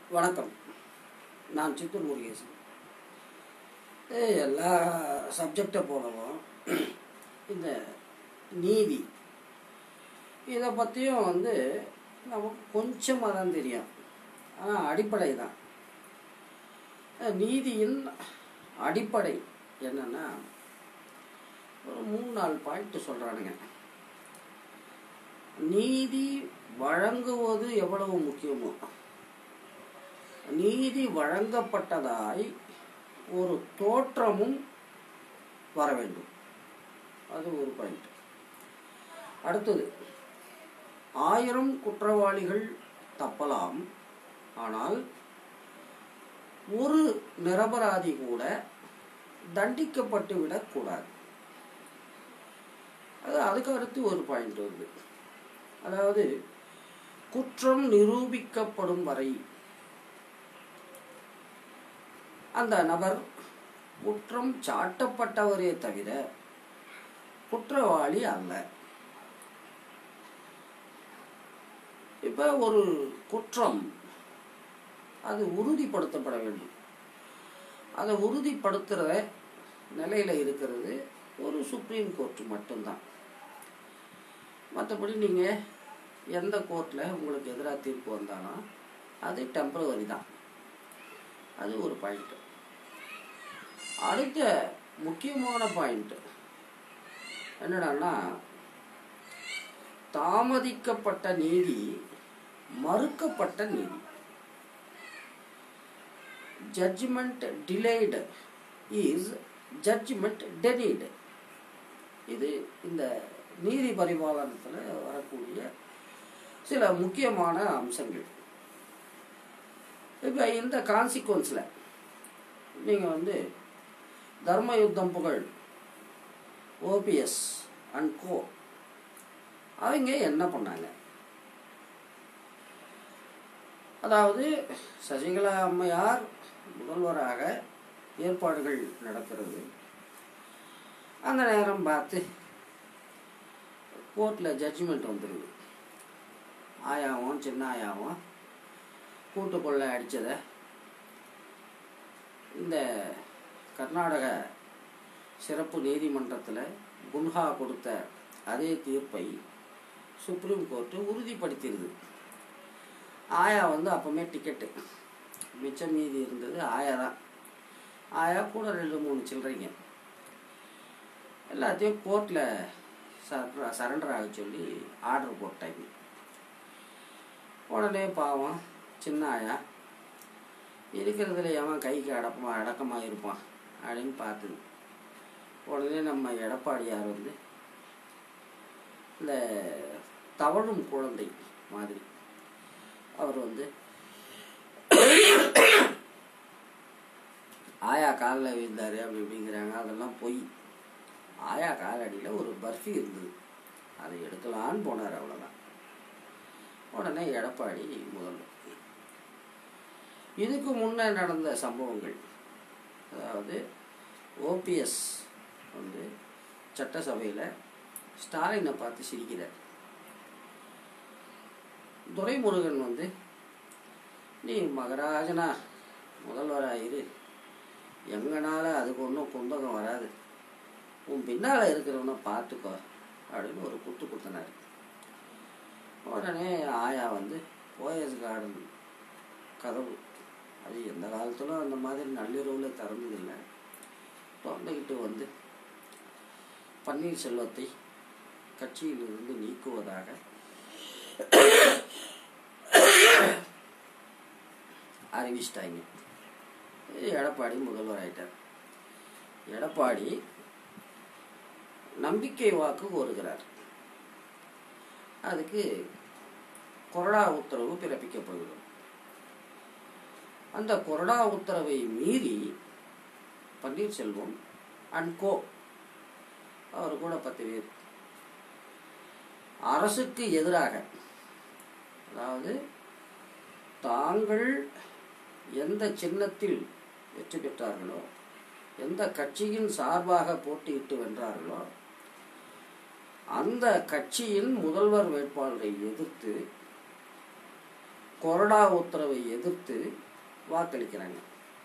வணக்கம். நான் சித்தூர் முருகேசன். எல்லா சப்ஜெக்டை போலவும் இந்த நீதி இதை பற்றியும் நமக்கு கொஞ்சமாக தான் தெரியும். ஆனால் அடிப்படை தான். நீதியின் அடிப்படை என்னென்னா ஒரு 3-4 பாயிண்ட் சொல்கிறானுங்க. நீதி வழங்குவது எவ்வளவு முக்கியமோ, நீதி வழங்கப்பட்டதாய் ஒரு தோற்றமும் வர வேண்டும். அது ஒரு பாயிண்ட். அடுத்தது, 1000 குற்றவாளிகள் தப்பலாம், ஆனால் ஒரு நிரபராதி கூட தண்டிக்கப்பட்டு விடக்கூடாது. அதுக்கு அடுத்து ஒரு பாயிண்ட் வருது. அதாவது, குற்றம் நிரூபிக்கப்படும் வரை அந்த நபர் குற்றம் சாட்டப்பட்டவரே தவிர குற்றவாளி அல்ல. இப்ப ஒரு குற்றம் அது உறுதிப்படுத்தப்பட வேண்டும். அதை உறுதிப்படுத்துகிற நிலையில இருக்கிறது ஒரு சுப்ரீம் கோர்ட் மட்டும்தான். மற்றபடி நீங்கள் எந்த கோர்ட்டில் உங்களுக்கு எதிராக தீர்ப்பு வந்தாலும் அது டெம்பரவரி தான். அது ஒரு பாயிண்ட். அடுத்த முக்கியமான பாயிண்ட் என்னடான்னா, தாமதிக்கப்பட்ட நீதி மறுக்கப்பட்ட நீதி. Judgment delayed is judgment denied. இது இந்த நீதி பரிபாலனத்தில் வரக்கூடிய சில முக்கியமான அம்சங்கள். இப்போ இந்த கான்சிக்வன்ஸில் நீங்கள் தர்ம யுத்தம் புகழ் ஓபிஎஸ் அண்ட் கோ அவங்க என்ன பண்ணாங்க? அதாவது சசிகலா அம்மையார் முதல்வராக ஏற்பாடுகள் நடக்கிறது. அந்த நேரம் பார்த்து கோர்ட்டில் ஜட்ஜ்மெண்ட் வந்துடுது. ஆயாவும் சின்ன ஆயாவும் கூட்டு கொள்ளை அடித்ததை இந்த கர்நாடக சிறப்பு நீதிமன்றத்தில் குன்ஹா கொடுத்த அதே தீர்ப்பை சுப்ரீம் கோர்ட்டு உறுதிப்படுத்திடுது. ஆயா அப்போமே டிக்கெட்டு மிச்சம் மீதி இருந்தது ஆயா தான். ஆயா கூட 2-3 சில்லறைங்க எல்லாத்தையும் கோர்ட்டில் சரண்டர் ஆக சொல்லி ஆர்டர் போட்டாங்க. உடனே பாவம் சின்ன ஆயா இருக்கிறதுல எவன் கைக்கு அடக்கமாக இருப்பான் அப்படின்னு பார்த்துது. உடனே நம்ம எடப்பாடியார் இந்த தவழும் குழந்தை மாதிரி அவர் ஆயா காலில் விழுந்தாரு அப்படி இப்படிங்கிறாங்க. அதெல்லாம் பொய். ஆயா காலடியில் ஒரு பர்ஃபி இருந்தது, அதை எடுக்கலான்னு போனார், அவ்வளோதான். உடனே எடப்பாடி முதல்வர். இதுக்கு முன்னே நடந்த சம்பவங்கள், அதாவது ஓபிஎஸ் சட்டசபையில் ஸ்டாலினை பார்த்து சிரிக்கிறார். துரைமுருகன் நீ மகராஜனா முதல்வராயிரு, எங்கனால அதுக்கு ஒன்றும் குந்தகம் வராது, உன் பின்னால் இருக்கிறவனை பார்த்துக்கோ அப்படின்னு ஒரு குத்து குத்தினார். உடனே ஆயா போயஸ் கார்டன் கதவு, அது எந்த காலத்திலும் அந்த மாதிரி நள்ளிரவில் திறந்ததில்லை, திறந்துக்கிட்டு பன்னீர்செல்வத்தை கட்சியிலிருந்து நீக்குவதாக அறிவிச்சிட்டாங்க. எடப்பாடி முதல்வர் ஆயிட்டார். எடப்பாடி நம்பிக்கை வாக்கு கோருகிறார். அதுக்கு கொறடா உத்தரவு பிறப்பிக்கப்படுகிறது. அந்த கொறடா உத்தரவை மீறி பன்னீர்செல்வம் அண்ட் கோ அவர் கூட 10 பேர் அரசுக்கு எதிராக, அதாவது தாங்கள் எந்த சின்னத்தில் வெற்றி பெற்றார்களோ, எந்த கட்சியின் சார்பாக போட்டியிட்டு வென்றார்களோ அந்த கட்சியின் முதல்வர் வேட்பாளரை எதிர்த்து கொறடா உத்தரவை எதிர்த்து வாக்களிக்கிறாங்க.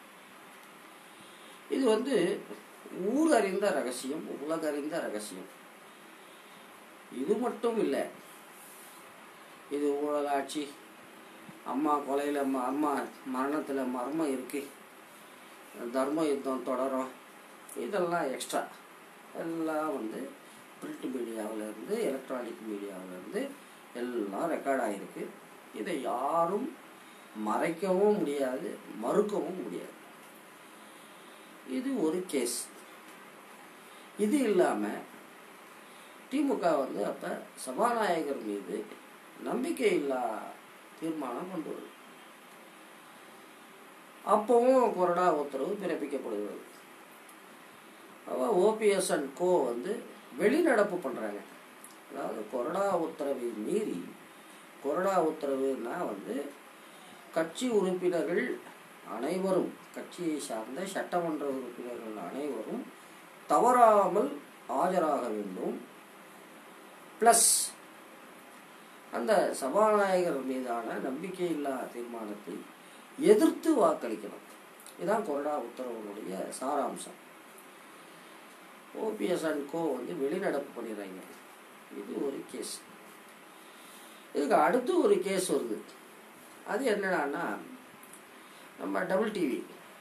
இது ஊர் அறிந்த ரகசியம், உலகறிந்த ரகசியம். இது மட்டும் இல்லை, இது ஊழலாட்சி, அம்மா கொலையில் அம்மா மரணத்தில் மர்மம் இருக்கு, தர்ம யுத்தம் தொடரும், இதெல்லாம் எக்ஸ்ட்ரா எல்லாம் பிரிண்ட் மீடியாவிலேருந்து எலக்ட்ரானிக் மீடியாவிலேருந்து எல்லாம் ரெக்கார்ட் ஆகிருக்கு. இதை யாரும் மறைக்கவும் முடியாது, மறுக்கவும் முடியாது. இது ஒரு கேஸ். இது இல்லாமல் திமுக அப்போ சபாநாயகர் மீது நம்பிக்கையில்லா தீர்மானம் கொண்டு வருது. அப்பவும் கொறடா உத்தரவு பிறப்பிக்கப்படுகிறது. ஓபிஎஸ் அண்ட் கோ வெளிநடப்பு பண்ணுறாங்க. அதாவது கொறடா உத்தரவை மீறி, கொறடா உத்தரவுனா கட்சி உறுப்பினர்கள் அனைவரும், கட்சியை சார்ந்த சட்டமன்ற உறுப்பினர்கள் அனைவரும் தவறாமல் ஆஜராக வேண்டும், ப்ளஸ் அந்த சபாநாயகர் மீதான நம்பிக்கையில்லா தீர்மானத்தை எதிர்த்து வாக்களிக்கணும். இதுதான் கொறடா உத்தரவுடைய சாராம்சம். ஓபிஎஸ் அண்ட் கோ வெளிநடப்பு பண்ணிடுறாங்க. இது ஒரு கேஸ். இதுக்கு அடுத்து ஒரு கேஸ் வருது. அது என்னடான்னா, நம்ம டபுள் டிவி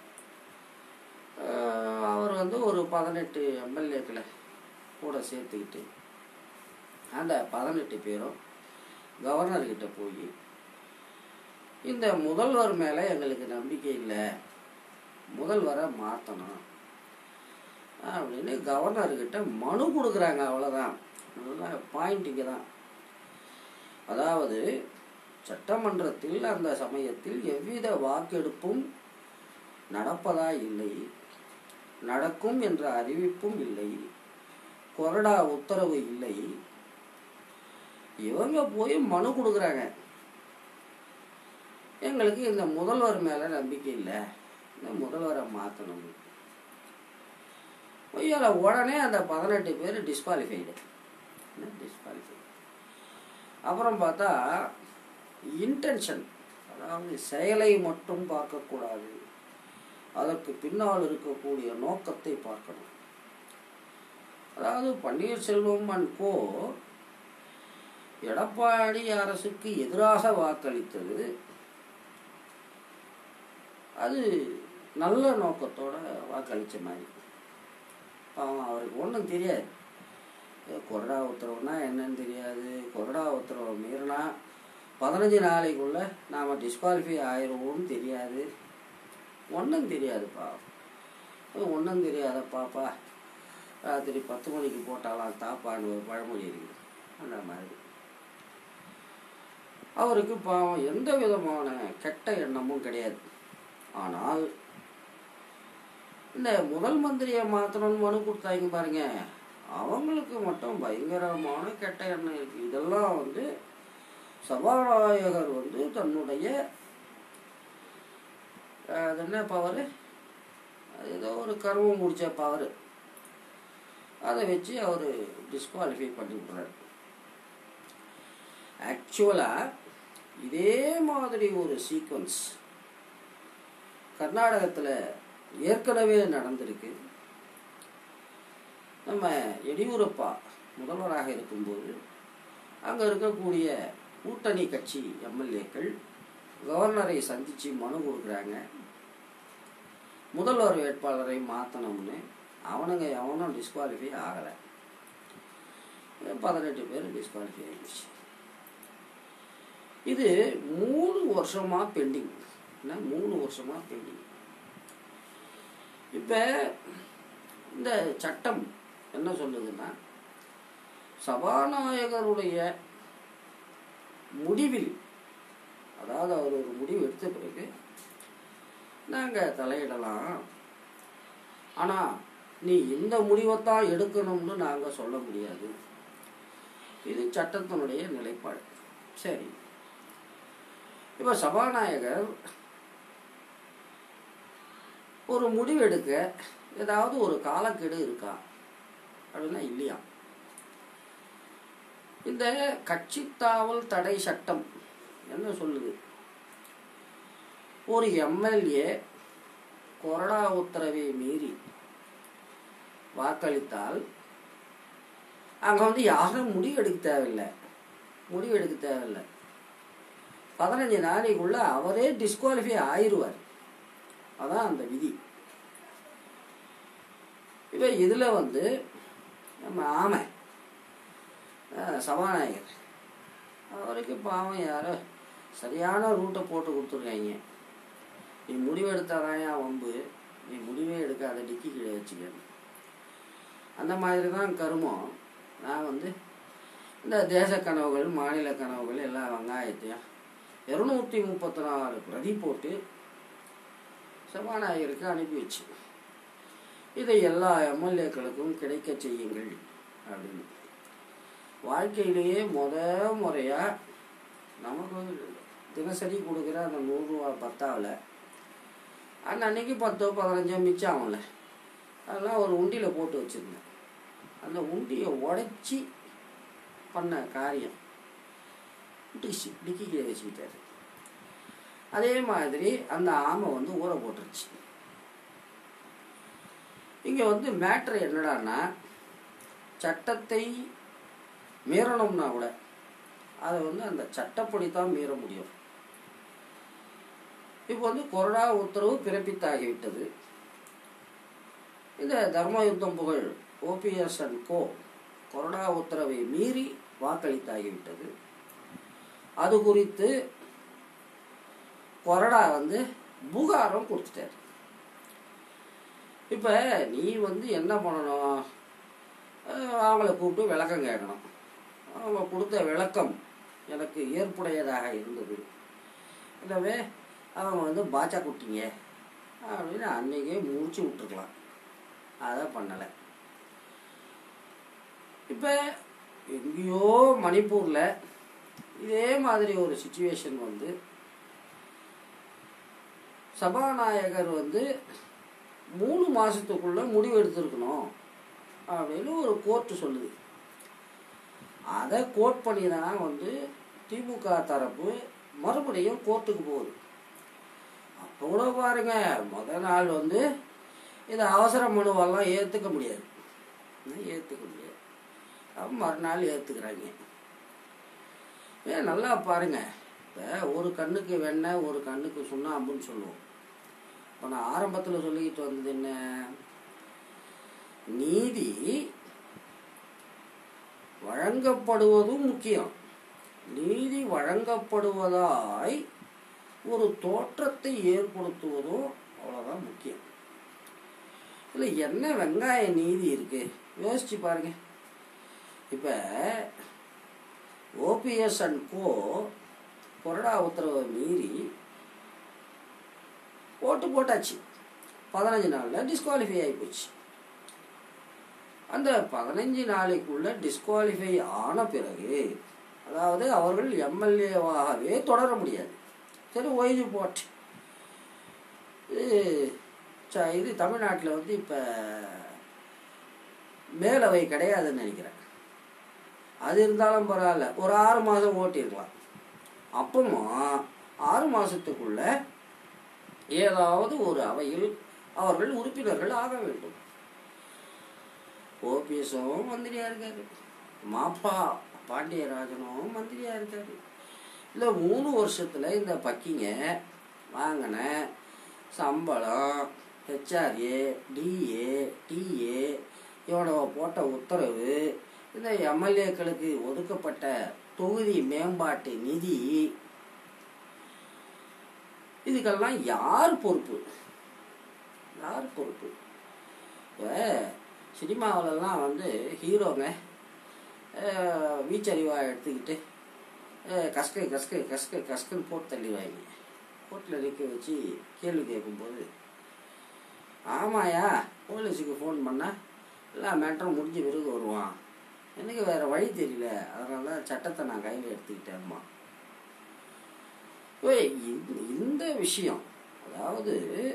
அவர் ஒரு 18 எம்எல்ஏக்களை கூட சேர்த்துக்கிட்டு அந்த 18 பேரும் கவர்னர்கிட்ட போய், இந்த முதல்வர் மேலே எங்களுக்கு நம்பிக்கை இல்லை, முதல்வரை மாற்றணும் அப்படின்னு கவர்னர்கிட்ட மனு கொடுக்குறாங்க. அவ்வளோதான். பாயிண்டிங்க தான். அதாவது சட்டமன்றத்தில் அந்த சமயத்தில் எவ்வித வாக்கெடுப்பும் நடப்பதா இல்லை, நடக்கும் என்ற அறிவிப்பும் இல்லை, கொறடா உத்தரவு இல்லை. இவங்க போய் மனு கொடுக்குறாங்க, எங்களுக்கு இந்த முதல்வர் மேலே நம்பிக்கை இல்லை, இந்த முதல்வரை மாற்றணும். உடனே அந்த 18 பேர் டிஸ்குவாலிஃபைடு. அப்புறம் பார்த்தா இன்டென்ஷன், அதாவது செயலை மட்டும் பார்க்கக்கூடாது, அதற்கு பின்னால் இருக்கக்கூடிய நோக்கத்தை பார்க்கணும். அதாவது பன்னீர்செல்வம் அண்ட் கோ எடப்பாடி அரசுக்கு எதிராக வாக்களித்தது அது நல்ல நோக்கத்தோட வாக்களித்த மாதிரி. அவருக்கு ஒன்றும் தெரியாது, கொறடா உத்தரவுனா என்னன்னு தெரியாது. கொறடா உத்தரவை மீறினா 15 நாளைக்குள்ளே நாம் டிஸ்குவாலிஃபை ஆயிடுவோம்னு தெரியாது. ஒன்றும் தெரியாதுப்பா. ஒன்றும் தெரியாத பாப்பா ராத்திரி 10 மணிக்கு போட்டாலாம் தாப்பான்னு ஒரு பழமொழி இருக்குது. அந்த மாதிரி அவருக்கு பாவம் எந்த விதமான கெட்ட எண்ணமும் கிடையாது. ஆனால் இந்த முதல் மந்திரியை மாற்றணும்னு மனு கொடுத்தாங்க பாருங்க, அவங்களுக்கு மட்டும் பயங்கரமான கெட்ட எண்ணம் இருக்குது. இதெல்லாம் சபாநாயகர் தன்னுடைய அது என்ன பவர், அது ஏதோ ஒரு கர்வம் முடிச்ச பவர், அதை வச்சு அவர் டிஸ்குவாலிஃபை பண்ணி விட்றாரு. ஆக்சுவலாக இதே மாதிரி ஒரு சீக்வன்ஸ் கர்நாடகத்தில் ஏற்கனவே நடந்திருக்கு. நம்ம எடியூரப்பா முதல்வராக இருக்கும்போது அங்கே இருக்கக்கூடிய கூட்டணி கட்சி எம்எல்ஏக்கள் கவர்னரை சந்தித்து மனு கொடுக்குறாங்க, முதல்வர் வேட்பாளரை மாற்றணும்னு. அவனுங்க எவனும் டிஸ்குவாலிஃபை ஆகலை. 18 பேர் டிஸ்குவாலிஃபை ஆகிடுச்சு. இது 3 வருஷமாக பெண்டிங். 3 வருஷமாக பெண்டிங். இப்போ இந்த சட்டம் என்ன சொல்லுதுன்னா, சபாநாயகருடைய முடிவில், அதாவது அவர் ஒரு முடிவு எடுத்த பிறகு நாங்கள் தலையிடலாம், ஆனால் நீ இந்த முடிவைத்தான் எடுக்கணும்னு நாங்கள் சொல்ல முடியாது. இது சட்டத்தினுடைய நிலைப்பாடு. சரி, இப்போ சபாநாயகர் ஒரு முடிவு எடுக்க ஏதாவது ஒரு காலக்கெடு இருக்கா அப்படின்னா இல்லையா. இந்த கட்சி தாவல் தடை சட்டம் என்ன சொல்லுது, ஒரு எம்எல்ஏ கொறடா உத்தரவை மீறி வாக்களித்தால் அங்கே வந்து யாரும் முடிவெடுக்க தேவையில்லை. 15 நாளைக்குள்ள அவரே டிஸ்குவாலிஃபை ஆயிடுவார். அதான் அந்த விதி. இப்போ இதில் வந்து நம்ம ஆமை சபாநாயகர் அவருக்கு பாவம் யாரோ சரியான ரூட்டை போட்டு கொடுத்துருக்காங்க. நீ முடிவெடுத்தாதான் வம்பு, நீ முடிவே எடுக்காத, டிக்கி கீழே வச்சுக்க. அந்த மாதிரி தான் கருமம். நான் வந்து இந்த தேச கனவுகள், மாநில கனவுகள் எல்லா வெங்காயத்தையும் 234 பிரதி போட்டு சபாநாயகருக்கு அனுப்பி வச்சு, இதை எல்லா எம்எல்ஏக்களுக்கும் கிடைக்க செய்யுங்கள் அப்படின்னு. வாழ்க்கையிலேயே முறையாக நமக்கு தினசரி கொடுக்குற அந்த 100 ரூபா பத்தாவில் அன்னைக்கு 10-15 மிச்சம் ஆகும்ல, அதெல்லாம் ஒரு உண்டியில் போட்டு வச்சுருந்தேன். அந்த உண்டியை உடைச்சி பண்ண காரியம் டிக்கிக்கிலே வச்சுக்கிட்டாரு. அதே மாதிரி அந்த ஆமை வந்து ஊற போட்டுருச்சு. இங்கே வந்து மேட்ரு என்னடான்னா, சட்டத்தை மீறணும்னா கூட அதை வந்து அந்த சட்டப்படி தான் மீற முடியும். இப்போ வந்து கொறடா உத்தரவு பிறப்பித்தாகிவிட்டது. இந்த தர்மயுத்தம் புகழ் OPS and Co கொறடா உத்தரவை மீறி வாக்களித்தாகிவிட்டது. அது குறித்து கொறடா வந்து புகாரம் கொடுத்துட்டார். இப்போ நீ வந்து என்ன பண்ணணும், அவங்கள கூப்பிட்டு விளக்கம் கேட்கணும். அவங்க கொடுத்த விளக்கம் எனக்கு ஏற்புடையதாக இருந்தது, எனவே அவங்க வந்து பாச்சா குட்டிங்க அப்படின்னு அன்றைக்கே முடிச்சு விட்டுருக்கலாம். அதை பண்ணலை. இப்போ எங்கேயோ மணிப்பூரில் இதே மாதிரி ஒரு சிச்சுவேஷன் வந்து சபாநாயகர் வந்து 3 மாதத்துக்குள்ளே முடிவு எடுத்துருக்கணும் அப்படின்னு ஒரு கோர்ட்டு சொல்லுது. அதை கோர்ட் பண்ணி தான் வந்து திமுக தரப்பு மறுபடியும் கோர்ட்டுக்கு போகுது. அப்போ கூட பாருங்க, முதல் நாள் வந்து இதை அவசர மனுவெல்லாம் ஏற்றுக்க முடியாது. மறுநாள் ஏற்றுக்கிறாங்க. நல்லா பாருங்க, இப்போ ஒரு கண்ணுக்கு வெண்ணெய் ஒரு கண்ணுக்கு சுண்ணாம்புன்னு சொல்லுவோம். இப்போ நான் ஆரம்பத்தில் சொல்லிக்கிட்டு வந்தது என்ன, நீதி வழங்கப்படுவதும் முக்கியம், நீதி வழங்கப்படுவதாய் ஒரு தோற்றத்தை ஏற்படுத்துவதும் அவ்வளோதான் முக்கியம். இல்லை என்ன வெங்காய நீதி இருக்கு யோசிச்சு பாருங்க. இப்போ OPS and Co கொறடா உத்தரவை மீறி ஓட்டு போட்டாச்சு. 15 நாளில் டிஸ்குவாலிஃபை ஆகி போச்சு. அந்த 15 நாளைக்குள்ள டிஸ்குவாலிஃபை ஆன பிறகு, அதாவது அவர்கள் எம்எல்ஏவாகவே தொடர முடியாது. சரி, ஓய்வு போட்டு இது தமிழ்நாட்டில் வந்து இப்போ மேலவை கிடையாதுன்னு நினைக்கிறேன். அது இருந்தாலும் பரவாயில்ல, ஒரு 6 மாதம் ஓட்டிருக்கலாம். அப்பமா 6 மாதத்துக்குள்ள ஏதாவது ஒரு அவையில் அவர்கள் உறுப்பினர்கள் ஆக வேண்டும். OPSம் மந்திரியா இருக்காரு, மாப்பா பாண்டியராஜனும் மந்திரியா இருக்காரு. இல்லை 3 வருஷத்துல இந்த பக்கிங்க வாங்கின சம்பளம், HRA, DA, TA இவனோட போட்ட உத்தரவு, இந்த எம்எல்ஏக்களுக்கு ஒதுக்கப்பட்ட தொகுதி மேம்பாட்டு நிதி, இதுக்கெல்லாம் யார் பொறுப்பு? இப்போ சினிமாவிலலாம் வந்து ஹீரோங்க வீச்சறிவாக எடுத்துக்கிட்டு கஸ்குன்னு போட்டு தள்ளிடுவாங்க. கோர்ட்டில் நிற்க வச்சு கேள்வி கேட்கும்போது, ஆமாயா போலீஸுக்கு ஃபோன் பண்ணால் எல்லா மேட்டரும் முடிஞ்ச பிறகு வருவான், எனக்கு வேறு வழி தெரியல, அதனால தான் சட்டத்தை நான் கையில் எடுத்துக்கிட்டேன்மா. இந்த விஷயம், அதாவது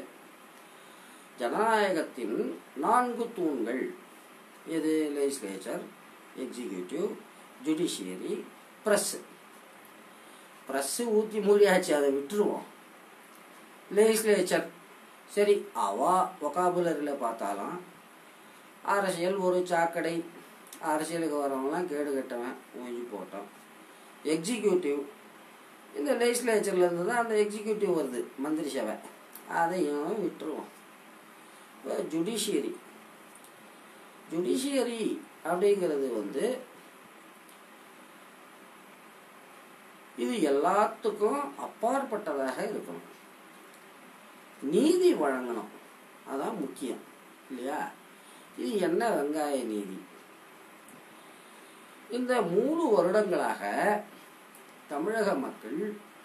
ஜனநாயகத்தின் 4 தூண்கள் எது? லெஜிஸ்லேச்சர், எக்ஸிக்யூட்டிவ், ஜுடிஷியரி, ப்ரெஸ்ஸு ஊற்றி மூடியாச்சு, அதை விட்டுருவோம். லெஜிஸ்லேச்சர் சரி, அவா வொக்காபுலரியில் பார்த்தாலும் அரசியல் ஒரு சாக்கடை, அரசியலுக்கு வரவங்களாம் கேடு கட்டவன் மூஞ்சி போட்டோம். எக்ஸிக்யூட்டிவ், இந்த லெஜிஸ்லேச்சர்லேருந்து தான் அந்த எக்ஸிக்யூட்டிவ் வருது, மந்திரி சபை, அதையும் விட்டுருவோம். இப்போ ஜுடிஷியரி அப்படிங்கிறது வந்து இது எல்லாத்துக்கும் அப்பாற்பட்டதாக இருக்கணும். நீதி வழங்கணும், அதான் முக்கியம் இல்லையா? இது என்ன வெங்காய நீதி? இந்த 3 வருடங்களாக தமிழக மக்கள்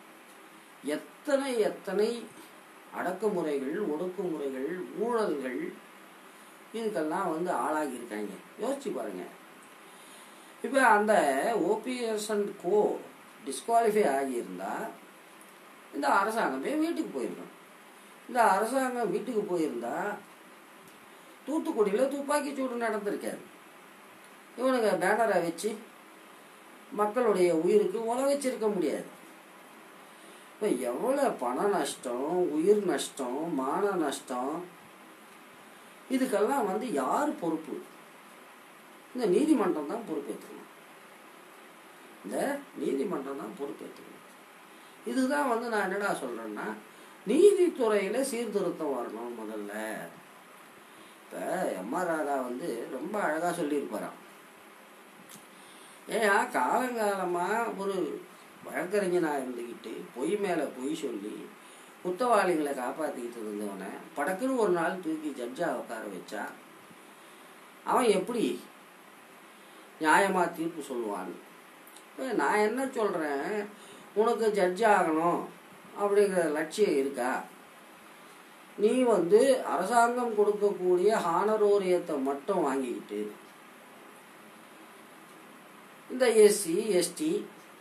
எத்தனை அடக்குமுறைகள், ஒடுக்குமுறைகள், ஊழல்கள் இதுக்கெல்லாம் வந்து ஆளாகி இருக்காங்க. யோசிச்சு பாருங்க. இப்போ அந்த ஓபிஎஸ் அண்ட் கோ டிஸ்குவாலிஃபை ஆகியிருந்தா இந்த அரசாங்கமே வீட்டுக்கு போயிருக்கணும். இந்த அரசாங்கம் வீட்டுக்கு போயிருந்தா தூத்துக்குடியில் துப்பாக்கி சூடு நடந்திருக்காது. இவனுங்க பேனரை வச்சு மக்களுடைய உயிருக்கு உல வச்சிருக்க முடியாது. இப்போ எவ்வளோ பண நஷ்டம், உயிர் நஷ்டம், மான நஷ்டம், இதுக்கெல்லாம் வந்து யார் பொறுப்பு? இந்த நீதிமன்றம் தான் பொறுப்பேற்றுக்கணும். இந்த நீதிமன்றம் தான் பொறுப்பேற்றுக்கணும். இதுதான் வந்து நான் என்னடா சொல்கிறேன்னா, நீதித்துறையில் சீர்திருத்தம் வரணும் முதல்ல. இப்போ எம்ஆர் ராதா வந்து ரொம்ப அழகாக சொல்லியிருப்பாராம். ஏன் காலங்காலமாக ஒரு வழக்கறிஞனாக இருந்துக்கிட்டு பொய் மேலே பொய் சொல்லி குற்றவாளிகளை காப்பாற்றிக்கிட்டு இருந்தவனை படக்குன்னு ஒரு நாள் தூக்கி ஜட்ஜாக உட்கார வச்சா அவன் எப்படி நியாயமாக தீர்ப்பு சொல்லுவான்? நான் என்ன சொல்கிறேன், உனக்கு ஜட்ஜ் ஆகணும் அப்படிங்கிற லட்சியம் இருக்கா? நீ வந்து அரசாங்கம் கொடுக்கக்கூடிய ஹானரோரியத்தை மட்டும் வாங்கிக்கிட்டு இந்த எஸ்சி எஸ்டி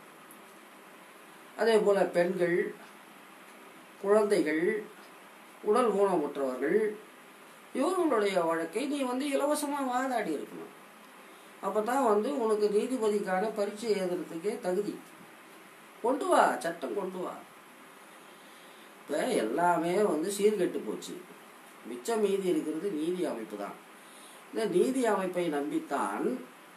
அதே போல் பெண்கள், குழந்தைகள், உடல் ஊனமுற்றவர்கள் இவர்களுடைய வழக்கை நீ வந்து இலவசமாக வாதாடி இருக்கணும். அப்போ தான் வந்து உனக்கு நீதிபதிக்கான பரீட்சை எழுதுறதுக்கே தகுதி. கொண்டு வா, சட்டம் கொண்டு வா. இப்போ எல்லாமே வந்து சீர்கெட்டு போச்சு. மிச்சம் மீதி இருக்கிறது நீதி அமைப்பு தான். இந்த நீதி அமைப்பை நம்பித்தான்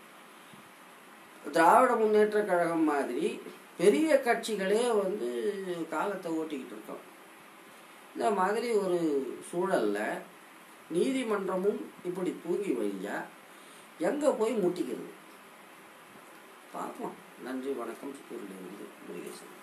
திராவிட முன்னேற்ற கழகம் மாதிரி பெரிய கட்சிகளே வந்து காலத்தை ஓட்டிக்கிட்டு இருக்கோம். இந்த மாதிரி ஒரு சூழலில் நீதிமன்றமும் இப்படி தூங்கி வழிஞ்சா எங்கே போய் முட்டிக்கிறது? பார்ப்போம். நன்றி, வணக்கம். சித்தூரிலிருந்து முருகேசன்.